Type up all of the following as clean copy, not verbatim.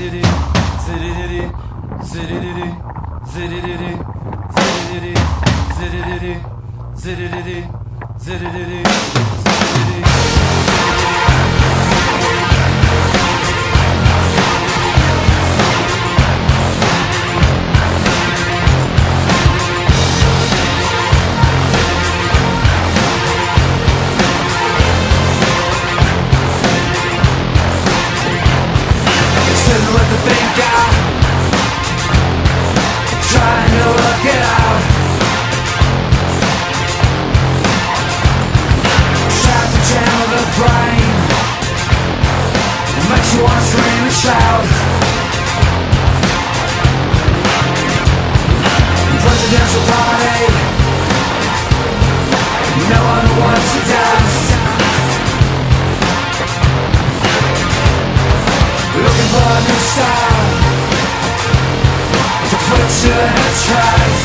Presidential party, no one wants to dance. Looking for a new style to put you in a trance.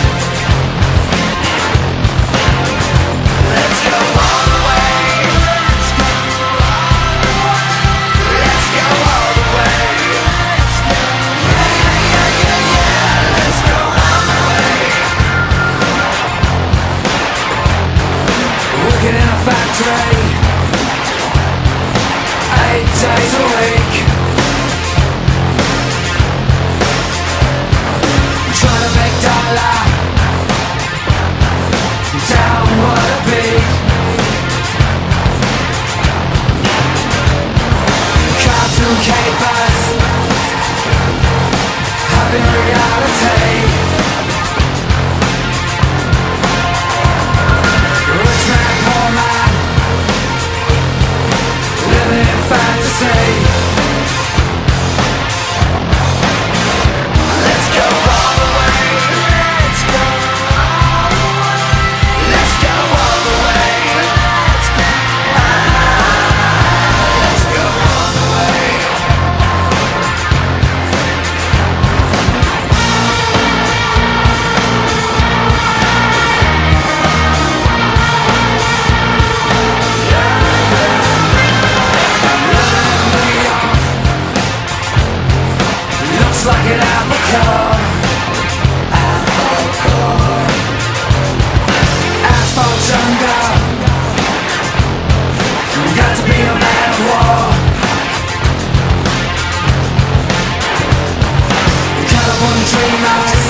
Let's go all the way. Let's go all the way. Working in a factory 8 days a week, trying to make dollar down what it be. Cartoon capers having reality. Rich man, poor man, living in fantasy. Let's go all the way. Let's go all the way. Let's go all the way. Let's go. Let's go all the way. Looks like an apple core. Asphalt jungle. Got to be a man of war. California dream nights.